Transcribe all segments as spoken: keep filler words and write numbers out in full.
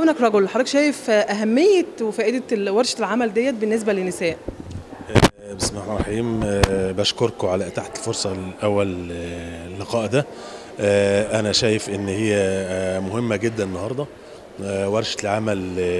كونك رجل، حضرتك شايف أهمية وفائدة ورشة العمل ديت بالنسبة للنساء؟ بسم الله الرحمن الرحيم. بشكركم على إتاحة الفرصة الأول اللقاء ده. أنا شايف إن هي مهمة جدا النهاردة، ورشة العمل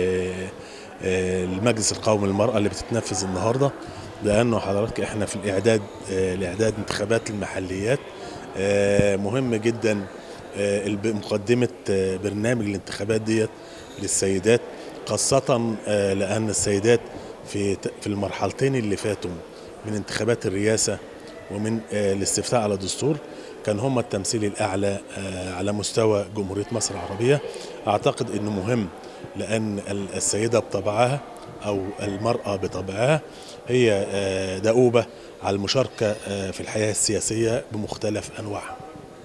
المجلس القومي للمرأة اللي بتتنفذ النهاردة، لأنه حضرتك إحنا في الإعداد لإعداد انتخابات المحليات. مهم جدا مقدمة برنامج الانتخابات ديت للسيدات، خاصة لأن السيدات في في المرحلتين اللي فاتوا من انتخابات الرئاسة ومن الاستفتاء على الدستور كان هم التمثيل الأعلى على مستوى جمهورية مصر العربية. أعتقد أنه مهم لأن السيدة بطبعها أو المرأة بطبعها هي دؤوبة على المشاركة في الحياة السياسية بمختلف أنواعها.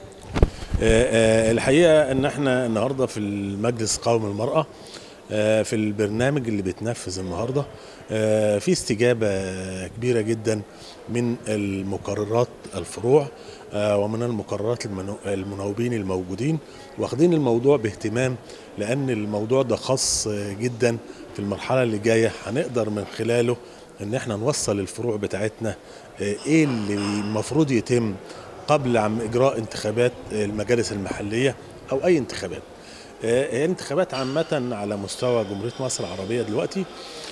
الحقيقة أن احنا النهاردة في المجلس القومي للمرأة في البرنامج اللي بيتنفذ النهاردة في استجابة كبيرة جدا من المقررات الفروع ومن المقررات المناوبين الموجودين، واخدين الموضوع باهتمام، لأن الموضوع ده خاص جدا في المرحلة اللي جاية هنقدر من خلاله ان احنا نوصل الفروع بتاعتنا ايه اللي المفروض يتم قبل عم اجراء انتخابات المجالس المحلية او اي انتخابات. هي انتخابات عامة على مستوى جمهورية مصر العربية دلوقتي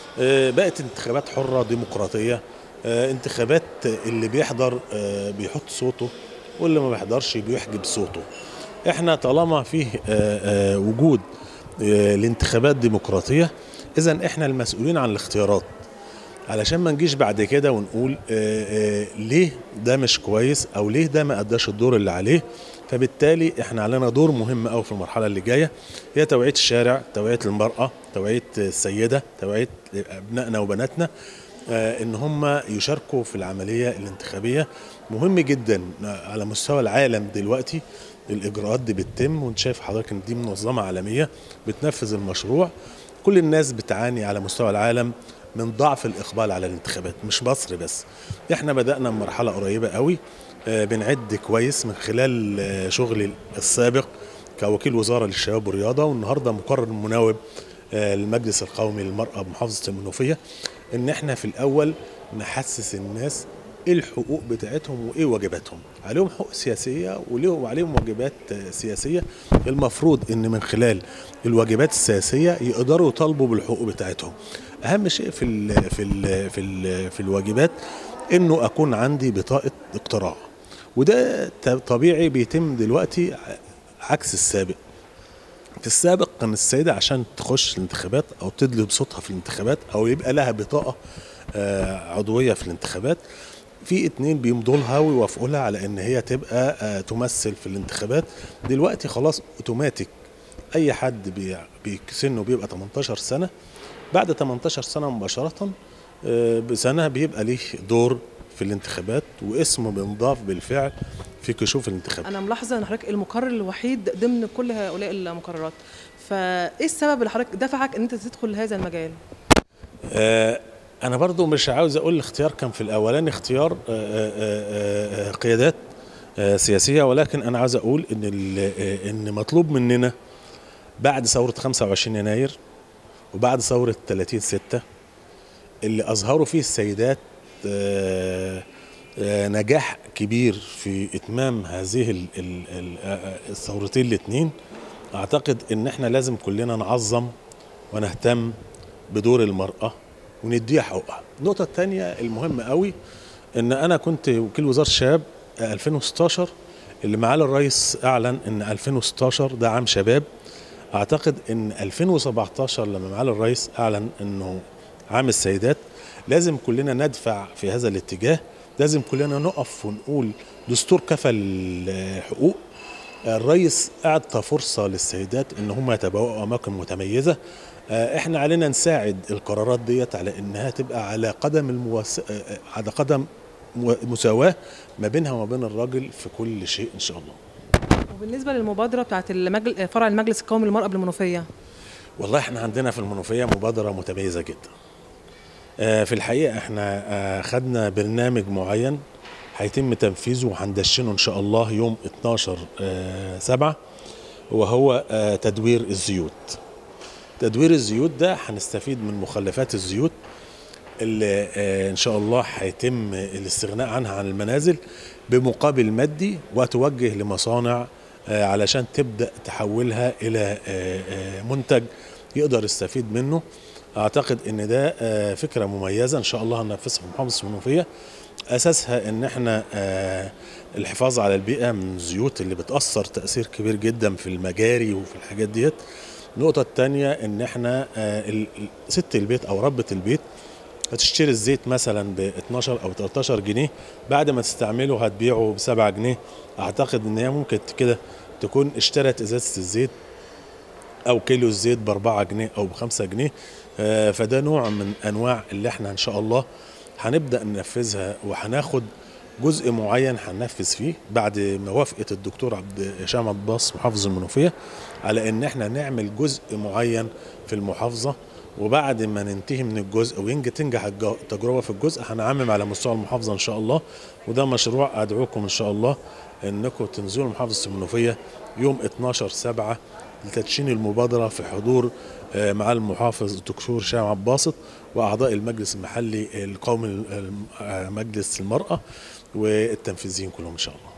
بقت انتخابات حرة ديمقراطية، انتخابات اللي بيحضر بيحط صوته واللي ما بيحضرش بيحجب صوته. احنا طالما فيه وجود الانتخابات ديمقراطية، اذا احنا المسؤولين عن الاختيارات، علشان ما نجيش بعد كده ونقول آآ آآ ليه ده مش كويس او ليه ده ما اداش الدور اللي عليه. فبالتالي احنا علينا دور مهم قوي في المرحله اللي جايه، هي توعيه الشارع، توعيه المراه، توعيه السيده، توعيه ابنائنا وبناتنا ان هم يشاركوا في العمليه الانتخابيه. مهم جدا على مستوى العالم دلوقتي الاجراءات دي بتتم، وانت شايف حضرتك ان دي منظمه عالميه بتنفذ المشروع. كل الناس بتعاني على مستوى العالم من ضعف الإقبال على الانتخابات، مش مصر بس. احنا بدأنا من مرحلة قريبة قوي، بنعد كويس من خلال شغلي السابق كوكيل وزارة للشباب والرياضة، والنهاردة مقرر مناوب المجلس القومي للمرأة بمحافظة المنوفية، ان احنا في الأول نحسس الناس ايه الحقوق بتاعتهم وايه واجباتهم. عليهم حقوق سياسيه وعليهم واجبات سياسيه. المفروض ان من خلال الواجبات السياسيه يقدروا يطالبوا بالحقوق بتاعتهم. اهم شيء في ال في ال في ال في الواجبات انه اكون عندي بطاقه اقتراع، وده طبيعي بيتم دلوقتي عكس السابق. في السابق كان السيده عشان تخش الانتخابات او تدلي بصوتها في الانتخابات او يبقى لها بطاقه عضويه في الانتخابات، في اتنين بيمضوا لها ويوافقوا لها على ان هي تبقى تمثل في الانتخابات. دلوقتي خلاص اوتوماتيك اي حد سنه بيبقى تمنتاشر سنه، بعد تمنتاشر سنه مباشره بسنه بيبقى ليه دور في الانتخابات واسمه بينضاف بالفعل في كشوف الانتخابات. انا ملاحظه ان حضرتك المقرر الوحيد ضمن كل هؤلاء المقررات، فايه السبب اللي حضرتك دفعك ان انت تدخل هذا المجال؟ آه أنا برضو مش عاوز أقول الاختيار كان في الأولاني اختيار قيادات سياسية، ولكن أنا عاوز أقول إن إن مطلوب مننا بعد ثورة خمسة وعشرين يناير وبعد ثورة ثلاثين ستة اللي أظهروا فيه السيدات نجاح كبير في إتمام هذه الثورتين الاثنين. أعتقد إن إحنا لازم كلنا نعظم ونهتم بدور المرأة ونديها حقوقها. النقطة الثانية المهمة قوي ان انا كنت وكيل وزارة الشباب ألفين وستاشر، اللي معالي الرئيس اعلن ان ألفين وستاشر ده عام شباب. اعتقد ان ألفين وسبعتاشر لما معالي الرئيس اعلن انه عام السيدات، لازم كلنا ندفع في هذا الاتجاه. لازم كلنا نقف ونقول دستور كفل الحقوق. الرئيس اعطى فرصة للسيدات ان هم يتبوأوا اماكن متميزة. احنا علينا نساعد القرارات ديت على انها تبقى على قدم الموس... على قدم مساواة ما بينها وما بين الراجل في كل شيء ان شاء الله. وبالنسبة للمبادرة بتاعت المجل... فرع المجلس القومي للمرأة بالمنوفية، والله احنا عندنا في المنوفية مبادرة متميزة جدا. في الحقيقة احنا خدنا برنامج معين هيتم تنفيذه وهندشنه ان شاء الله يوم اتناشر سبعة، وهو تدوير الزيوت. تدوير الزيوت ده هنستفيد من مخلفات الزيوت اللي ان شاء الله هيتم الاستغناء عنها عن المنازل بمقابل مادي، وتوجه لمصانع علشان تبدأ تحولها الى منتج يقدر يستفيد منه. اعتقد ان ده فكرة مميزة ان شاء الله هننفذها في محافظة المنوفية. اساسها ان احنا الحفاظ على البيئة من الزيوت اللي بتأثر تأثير كبير جدا في المجاري وفي الحاجات ديت. النقطة التانية ان احنا ست البيت او ربة البيت هتشتري الزيت مثلا ب اتناشر او تلتاشر جنيه، بعد ما تستعمله هتبيعه ب سبعة جنيه. اعتقد ان هي ممكن كده تكون اشترت ازازة الزيت او كيلو الزيت ب اربعة جنيه او ب خمسة جنيه. فده نوع من انواع اللي احنا ان شاء الله هنبدأ ننفذها، وهناخد جزء معين هننفذ فيه بعد موافقة الدكتور عبد هشام عباس محافظ المنوفية على ان احنا نعمل جزء معين في المحافظة، وبعد ما ننتهي من الجزء وينجح تنجح التجربة في الجزء هنعمم على مستوى المحافظة ان شاء الله. وده مشروع ادعوكم ان شاء الله انكم تنزلوا محافظة المنوفية يوم اتناشر سبعة لتدشين المبادرة في حضور مع المحافظ الدكتور هشام عباسط واعضاء المجلس المحلي القومي مجلس المرأة والتنفيذيين كلهم ان شاء الله.